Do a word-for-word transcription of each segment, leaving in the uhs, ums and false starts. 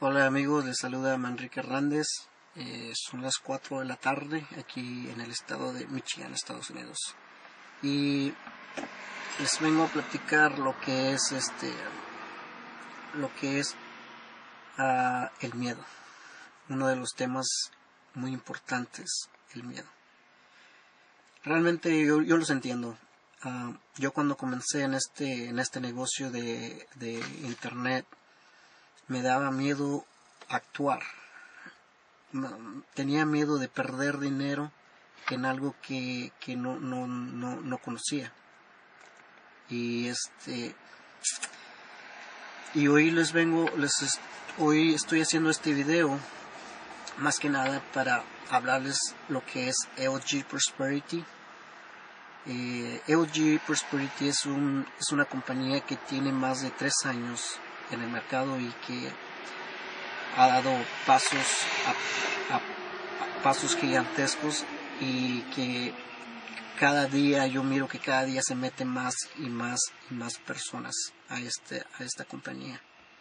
Hola amigos, les saluda Manrique Hernández. Eh, son las cuatro de la tarde aquí en el estado de Michigan, Estados Unidos. Y les vengo a platicar lo que es este, lo que es uh, el miedo. Uno de los temas muy importantes, el miedo. Realmente yo, yo los entiendo. Uh, yo cuando comencé en este, en este negocio de, de internet, me daba miedo actuar. Tenía miedo de perder dinero en algo que, que no, no, no, no conocía. Y este y hoy les vengo, les hoy estoy haciendo este video más que nada para hablarles lo que es L G Prosperity. Eh, L G Prosperity es un es una compañía que tiene más de tres años en el mercado y que ha dado pasos a, a, a pasos gigantescos, y que cada día yo miro que cada día se meten más y más y más personas a este a esta compañía.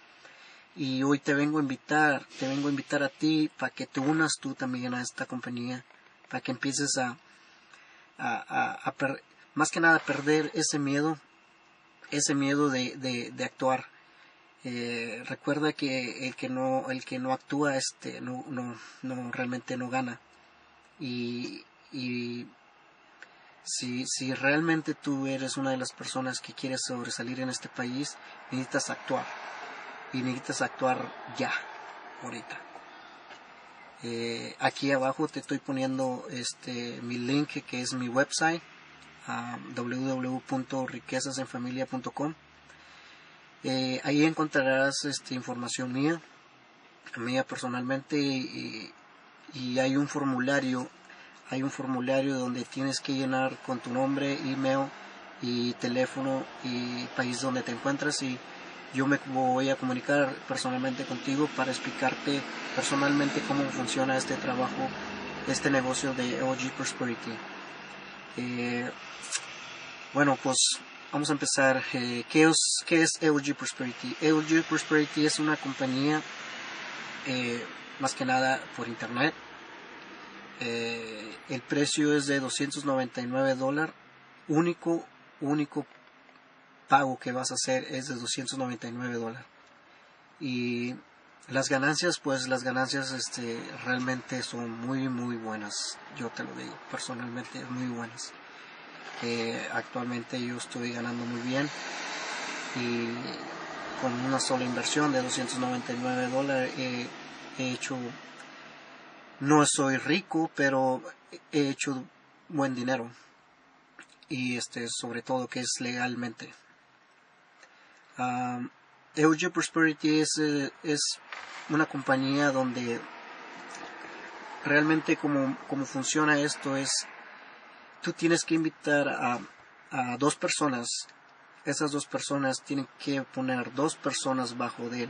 Y hoy te vengo a invitar, te vengo a invitar a ti para que te unas tú también a esta compañía, para que empieces a, a, a, a per, más que nada a perder ese miedo, ese miedo de, de, de actuar. Eh, recuerda que el que no el que no actúa este no no no realmente no gana. Y, y si si realmente tú eres una de las personas que quieres sobresalir en este país, necesitas actuar, y necesitas actuar ya, ahorita. Eh, aquí abajo te estoy poniendo este mi link, que es mi website, uh, w w w punto riquezas en familia punto com. Eh, ahí encontrarás este, información mía, mía personalmente, y, y hay un formulario, hay un formulario donde tienes que llenar con tu nombre, email y teléfono y país donde te encuentras, y yo me voy a comunicar personalmente contigo para explicarte personalmente cómo funciona este trabajo, este negocio de L G Prosperity. Eh, bueno, pues vamos a empezar. Eh, ¿qué, es, ¿Qué es L G Prosperity? L G Prosperity es una compañía, eh, más que nada por internet. Eh, el precio es de doscientos noventa y nueve dólares. Único, único pago que vas a hacer es de doscientos noventa y nueve dólares. Y las ganancias, pues las ganancias este, realmente son muy, muy buenas. Yo te lo digo, personalmente, muy buenas. Eh, actualmente yo estoy ganando muy bien, y con una sola inversión de doscientos noventa y nueve dólares eh, he hecho, no soy rico, pero he hecho buen dinero, y este sobre todo que es legalmente. um, L G Prosperity es, eh, es una compañía donde realmente como, como funciona esto es: tú tienes que invitar a, a dos personas. Esas dos personas tienen que poner dos personas bajo de él.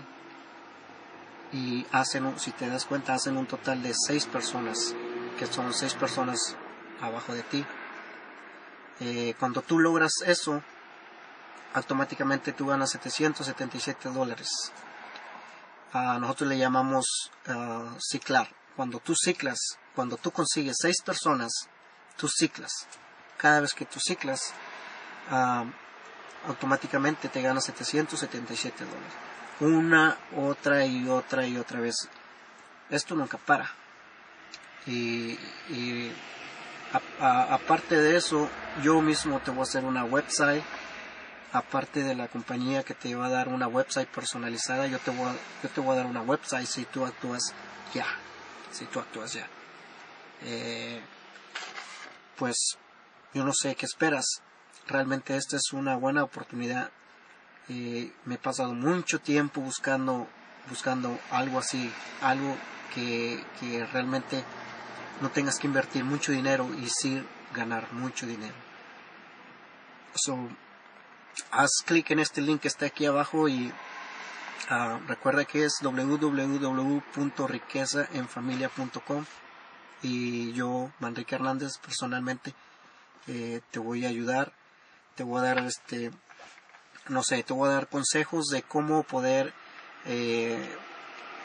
Y hacen, si te das cuenta, hacen un total de seis personas, que son seis personas abajo de ti. Eh, cuando tú logras eso, automáticamente tú ganas setecientos setenta y siete dólares. Uh, nosotros le llamamos uh, ciclar. Cuando tú ciclas, cuando tú consigues seis personas, tú ciclas. Cada vez que tú ciclas, uh, automáticamente te ganas setecientos setenta y siete dólares. Una, otra y otra y otra vez. Esto nunca para. Y, y a, a, aparte de eso, yo mismo te voy a hacer una website. Aparte de la compañía que te va a dar una website personalizada, yo te voy a, yo te voy a dar una website si tú actúas ya. Si tú actúas ya. Eh, pues yo no sé qué esperas. Realmente esta es una buena oportunidad. Eh, me he pasado mucho tiempo buscando buscando algo así, algo que, que realmente no tengas que invertir mucho dinero y sí ganar mucho dinero. So, haz clic en este link que está aquí abajo, y uh, recuerda que es w w w punto riqueza en familia punto com, y yo, Manrique Hernández, personalmente eh, te voy a ayudar. Te voy a dar este no sé, te voy a dar consejos de cómo poder eh,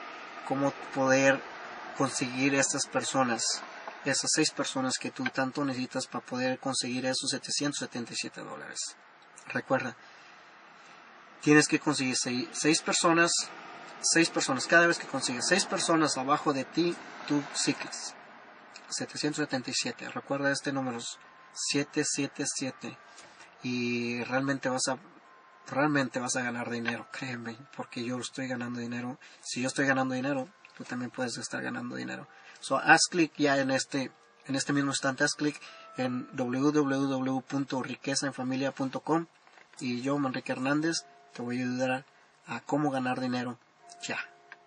cómo poder conseguir estas personas, esas seis personas que tú tanto necesitas para poder conseguir esos setecientos setenta y siete dólares. Recuerda, tienes que conseguir seis, seis personas, seis personas, cada vez que consigues seis personas abajo de ti, tú ciclas. setecientos setenta y siete, recuerda este número, setecientos setenta y siete, y realmente vas a realmente vas a ganar dinero, créeme, porque yo estoy ganando dinero. Si yo estoy ganando dinero, tú también puedes estar ganando dinero. So, haz clic ya en este, en este mismo instante, haz clic en w w w punto riqueza en familia punto com y yo, Manrique Hernández, te voy a ayudar a cómo ganar dinero ya.